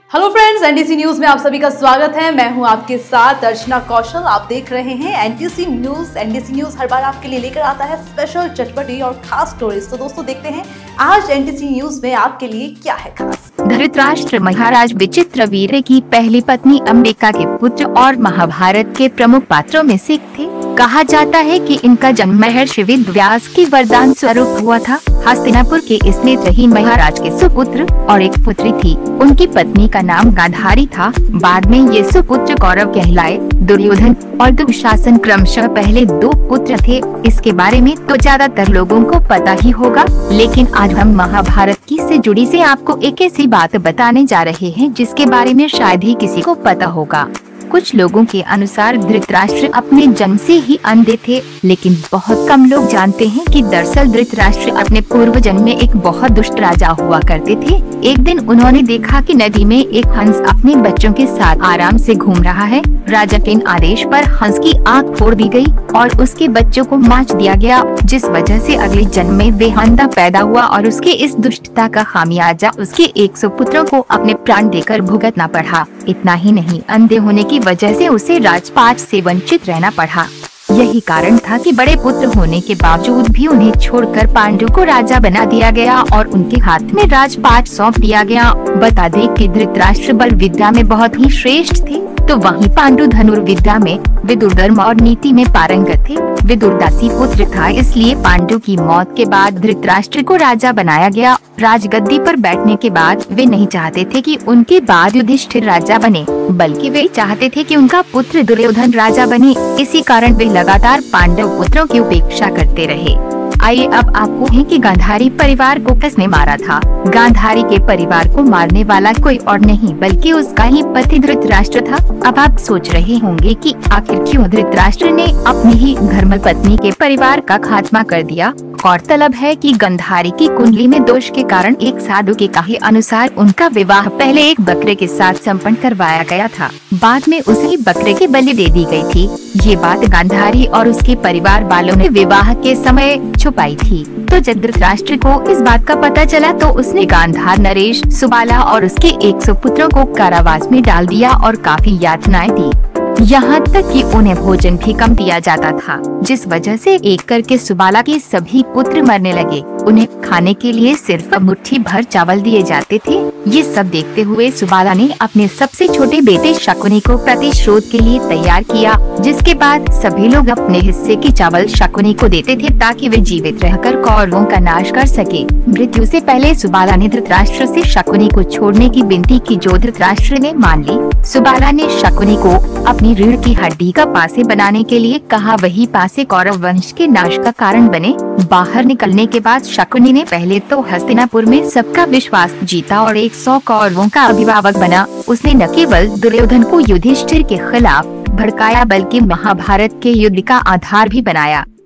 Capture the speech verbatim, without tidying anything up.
Hello friends, NTC news में आप सभी का स्वागत है। मैं हूं आपके साथ अर्चना कौशल। आप देख रहे हैं एनटीसी न्यूज। एनटीसी न्यूज हर बार आपके लिए लेकर आता है स्पेशल, चटपटी और खास स्टोरीज। तो दोस्तों देखते हैं आज एनटीसी न्यूज में आपके लिए क्या है खास। धृतराष्ट्र महाराज विचित्रवीर्य की पहली पत्नी अंबिका के पुत्र और महाभारत के प्रमुख पात्रों में से एक थे। कहा जाता है कि इनका जन्म महर्षि वेदव्यास की वरदान स्वरूप हुआ था। हस्तिनापुर के इस नेत्रहीन महाराज के सुपुत्र और एक पुत्री थी। उनकी पत्नी का नाम गांधारी था। बाद में ये सुपुत्र कौरव कहलाए। दुर्योधन और दुशासन क्रमशः पहले दो पुत्र थे। इसके बारे में तो ज्यादातर लोगों को पता ही होगा, लेकिन आज हम महाभारत की से जुड़ी से आपको एक ऐसी बात बताने जा रहे हैं जिसके बारे में शायद ही किसी को पता होगा। कुछ लोगों के अनुसार धृतराष्ट्र अपने जन्म से ही अंधे थे, लेकिन बहुत कम लोग जानते हैं कि दरअसल धृतराष्ट्र अपने पूर्व जन्म में एक बहुत दुष्ट राजा हुआ करते थे। एक दिन उन्होंने देखा कि नदी में एक हंस अपने बच्चों के साथ आराम से घूम रहा है। राजा के आदेश पर हंस की आँख फोड़ दी गई और उसके बच्चों को मार दिया गया, जिस वजह से अगले जन्म में वे अंधा पैदा हुआ और उसके इस दुष्टता का खामियाजा उसके एक सौ पुत्रों को अपने प्राण देकर भुगतना पड़ा। इतना ही नहीं, अंधे होने की वजह से उसे राजपाट से वंचित रहना पड़ा। यही कारण था कि बड़े पुत्र होने के बावजूद भी उन्हें छोड़कर पांडु को राजा बना दिया गया और उनके हाथ में राजपाट सौंप दिया गया। बता दें कि धृतराष्ट्र बल विद्या में बहुत ही श्रेष्ठ थे, तो वहीं पांडु धनुर्विद्या में, विदुर धर्म और नीति में पारंगत थे। विदुर दासी पुत्र था, इसलिए पांडु की मौत के बाद धृतराष्ट्र को राजा बनाया गया। राजगद्दी पर बैठने के बाद वे नहीं चाहते थे कि उनके बाद युधिष्ठिर राजा बने, बल्कि वे चाहते थे कि उनका पुत्र दुर्योधन राजा बने। इसी कारण वे लगातार पांडव पुत्रों की उपेक्षा करते रहे। आइए अब आपको है कि गांधारी परिवार को किसने मारा था। गांधारी के परिवार को मारने वाला कोई और नहीं बल्कि उसका ही पति धृतराष्ट्र था। अब आप सोच रहे होंगे कि आखिर क्यों धृतराष्ट्र ने अपनी ही धर्मपत्नी के परिवार का खात्मा कर दिया। गौरतलब है कि गांधारी की कुंडली में दोष के कारण एक साधु के कहे अनुसार उनका विवाह पहले एक बकरे के साथ संपन्न करवाया गया था, बाद में उसे बकरे की बलि दे दी गई थी। ये बात गांधारी और उसके परिवार वालों ने विवाह के समय छुपाई थी। तो जब धृतराष्ट्र को इस बात का पता चला तो उसने गांधार, नरेश, सुबाला और उसके एक सौ पुत्रों को कारावास में डाल दिया और काफी यातनाएं दी। यहाँ तक कि उन्हें भोजन भी कम दिया जाता था, जिस वजह से एक करके सुबाला के सभी पुत्र मरने लगे। उन्हें खाने के लिए सिर्फ मुट्ठी भर चावल दिए जाते थे। ये सब देखते हुए सुबाला ने अपने सबसे छोटे बेटे शकुनी को प्रतिशोध के लिए तैयार किया, जिसके बाद सभी लोग अपने हिस्से की चावल शकुनी को देते थे ताकि वे जीवित रहकर कौरवों का नाश कर सके। मृत्यु से पहले सुबाला ने धृतराष्ट्र से शकुनी को छोड़ने की विनती की, जो धृतराष्ट्र ने मान ली। सुबाला ने शकुनी को अपनी रीढ़ की हड्डी का पासे बनाने के लिए कहा, वही पासे कौरव वंश के नाश का कारण बने। बाहर निकलने के बाद शकुनी ने पहले तो हस्तिनापुर में सबका विश्वास जीता और एक सौ कौरवों का अभिभावक बना। उसने न केवल दुर्योधन को युधिष्ठिर के खिलाफ भड़काया बल्कि महाभारत के युद्ध का आधार भी बनाया।